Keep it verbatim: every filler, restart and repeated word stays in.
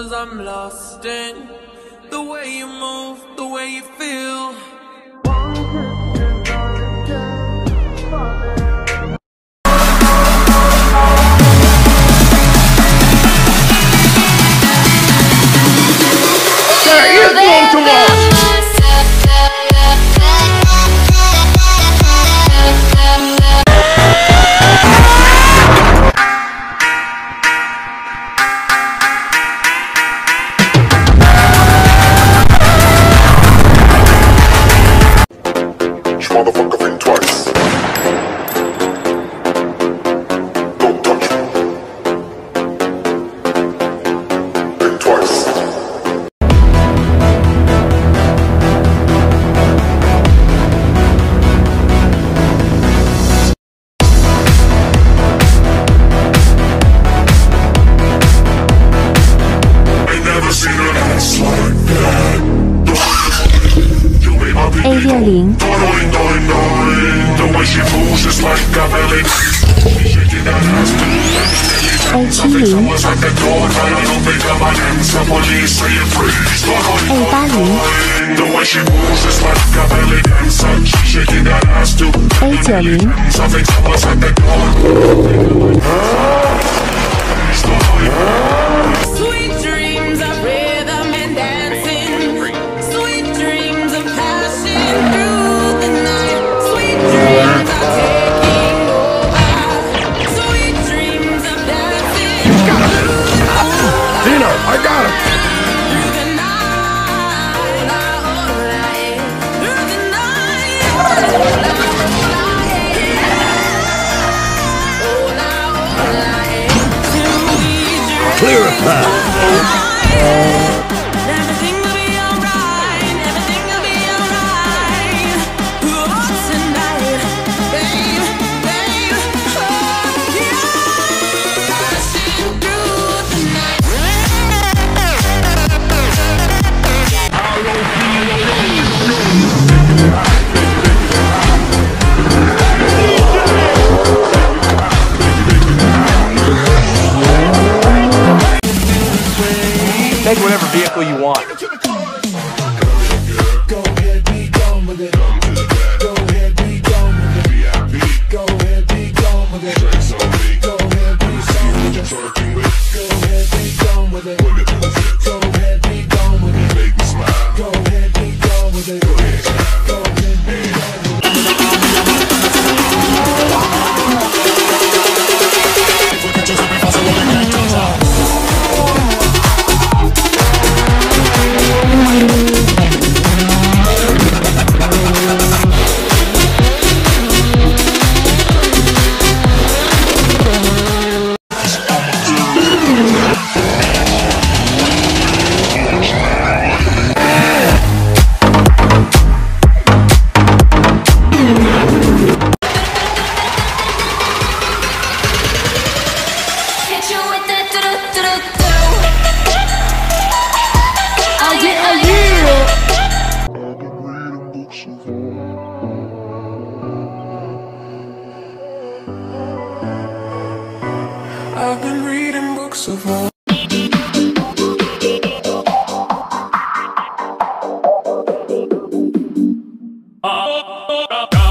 'cause I'm lost in the way you move, the way you feel. There is no tomorrow. Motherfucker, think twice. Don't touch me. Think twice. Ain't never seen an ass like that. You made my A 六零 The way she moves is like a belly. A 七零 Was at the door, trying to make up my hands. The police saying freeze. A 八零 The way she moves is like a belly dancer. She shaking that ass too. A 九零 Something was at the door. Sweet dreams of rhythm and dancing. Sweet dreams of passion through the night. Sweet dreams of taking over. Sweet dreams of dancing through the night. Dino, I got him. Through the night, through the night, Clear a path. everything will be alright. Everything will be alright. Oh, tonight, babe, babe, oh yeah. Passing through the night. Take whatever vehicle you want. Go ahead, be gone with it. Go ahead, be gone with it. Go ahead, be gone with it. Go ahead, be gone with it. Go ahead, be gone with it. Go ahead, be gone with it. Go ahead, be gone with it. Go ahead, be gone with it. Hit you with that do-do-do-do-do. Oh yeah, oh yeah. I've been reading books of war. Oh,